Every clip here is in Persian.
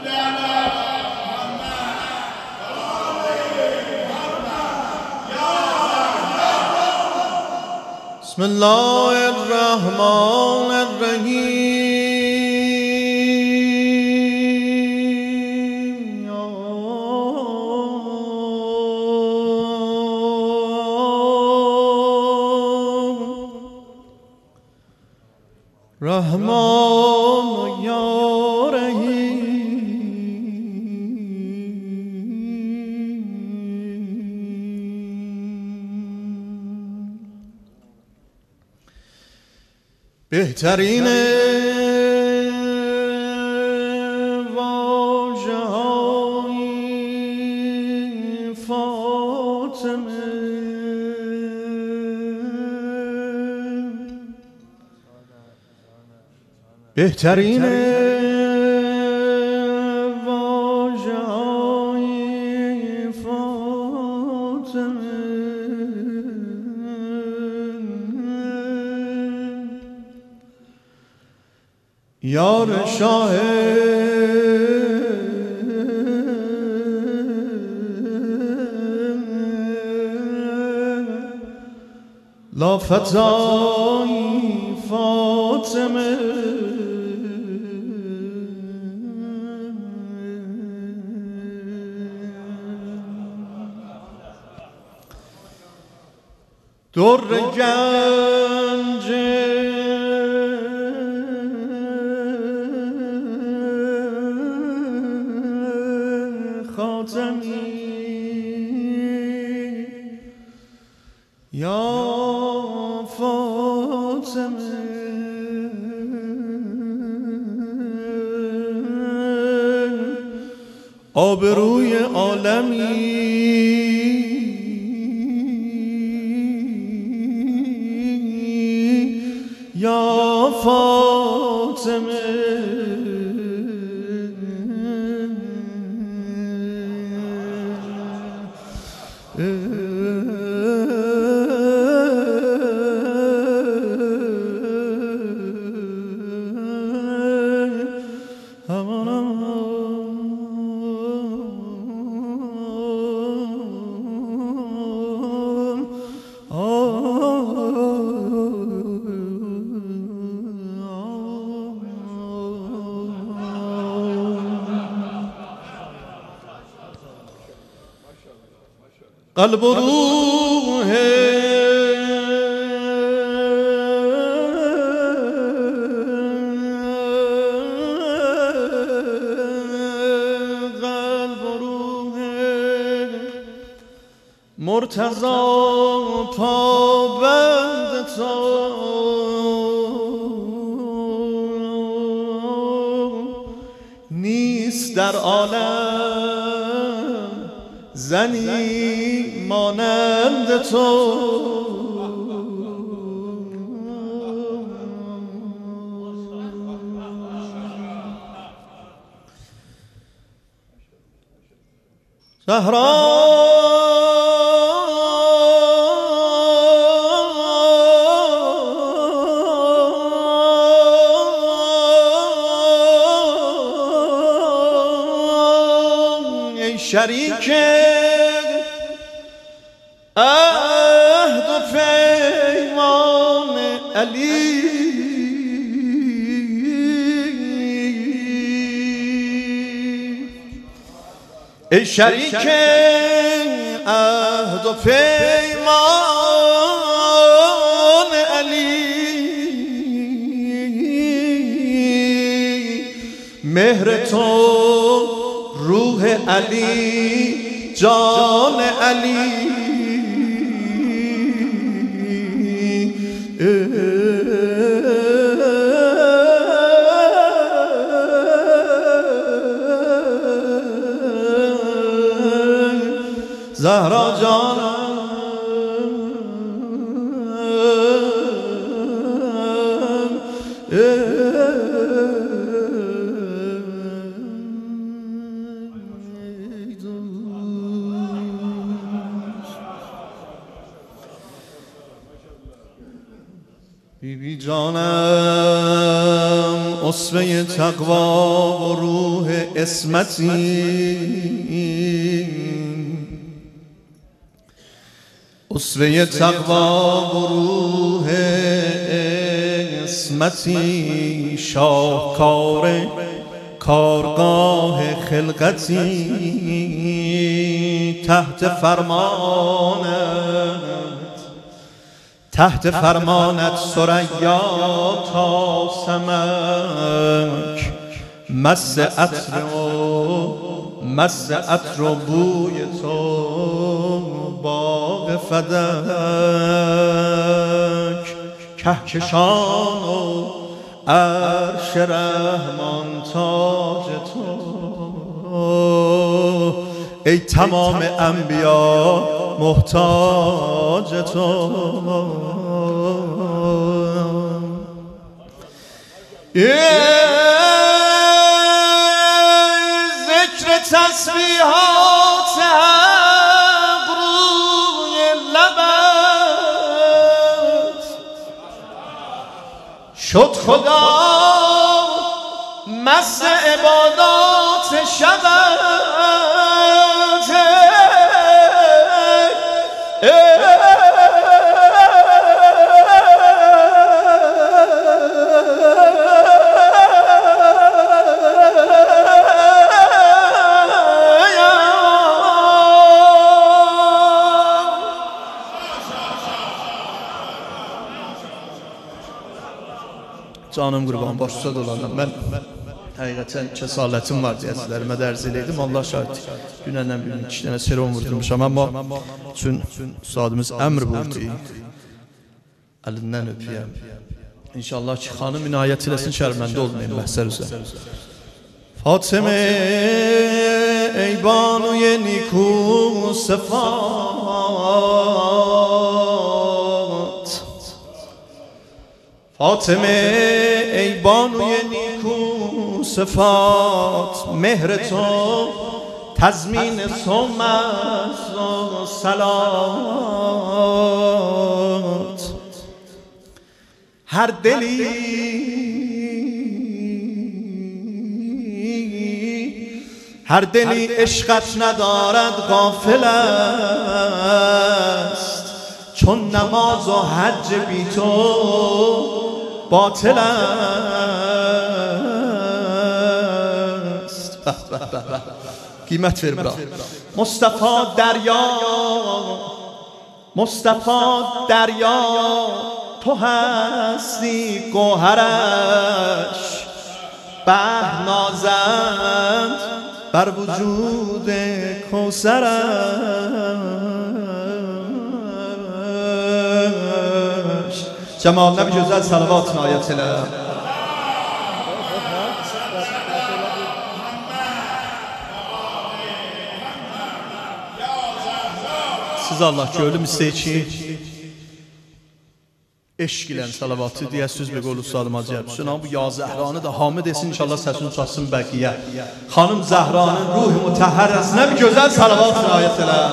بسم الله الرحمن الرحیم رحمان یا رحیم بهترین واژه‌های فاطمه بهترین واژه‌های فاطمه یار شاه لافتای فاطمه در گنج خاتمی یا فاطمه آبروی عالمی یا فاطمه قلب و روح مرتضی پابند تو نیست در عالم زنی مانند تو زهرا ای شریک عهد و پیمان علی ای شریک عهد و پیمان علی مهر تو روح علی جان علی زهرا جانم بی جانم اسوه تقوا و روح عصمتی اسوه تقوا و روح عصمتی شاهکار کارگاه خلقتی تحت فرمانت ثریا تا سمک مس عطر و بوی تو باغ فدک کهکشان و عرش رحمان تاج تو ای تمام انبیا محتاج تو ذکر تسبیحات حق روی لبت شد خدا مس عبادات شبت Canım qurban, başsa dolanım. Mən həqiqətən kəsalətim var deyəcəklərimə dərz eləydim. Allah şahid. Dünəndən bir 2 dənə serum vurdurmuşam. Amma üçün ustadımız əmr buyurdu. Əlindən öpəyəm. İnşallah ki, xanım inayət eləsin, şərməndə olmayın bəhsər üzrə. Fatıme ey banuy niku sıfat فاطمه ای بانوی نیکو صفات مهر تو تضمین صومت و صلات هر دلی عشقت ندارد غافل است چون نماز و حج بی تو باطل است قیمت ver bra مصطفی دریا تو هستی گوهرش بحر نازند بر وجود کوثرش جمال نبی جزل صلوات نایت elə Siz Allah ki ölüm istəyir ki eşq ilə salavatı deyəsiz bir qolu sadım acayip Sünan bu ya Zəhranı da hamid etsin inşallah səsini uçatsın bəqiyə Xanım Zəhranın ruhu mütəhərrəsinə bir gözəl salavat nayət elə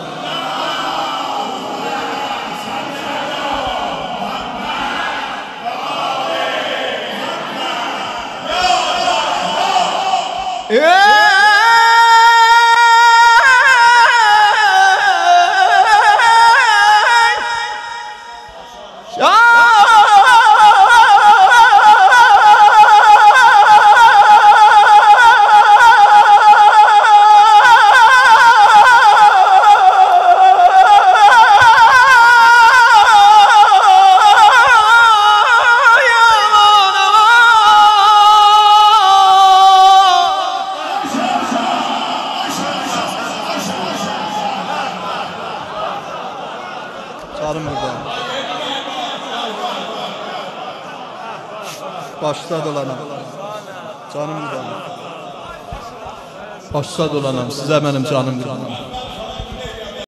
Başsa dolanam. Canım qurbanım. Başsa dolanam. Sizə mənim canım qurbanım.